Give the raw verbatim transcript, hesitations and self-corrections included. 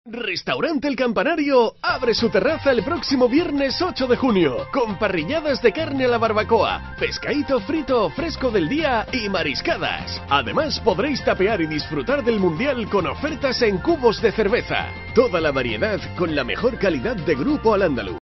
Restaurante El Campanario abre su terraza el próximo viernes ocho de junio, con parrilladas de carne a la barbacoa, pescadito frito fresco del día y mariscadas. Además podréis tapear y disfrutar del Mundial con ofertas en cubos de cerveza. Toda la variedad con la mejor calidad de Grupo Al-Ándalus.